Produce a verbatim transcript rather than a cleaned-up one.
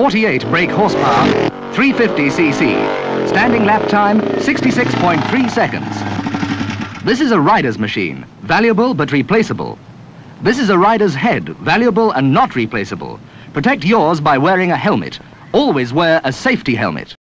forty-eight brake horsepower, three hundred fifty c c. Standing lap time, sixty-six point three seconds. This is a rider's machine, valuable but replaceable. This is a rider's head, valuable and not replaceable. Protect yours by wearing a helmet. Always wear a safety helmet.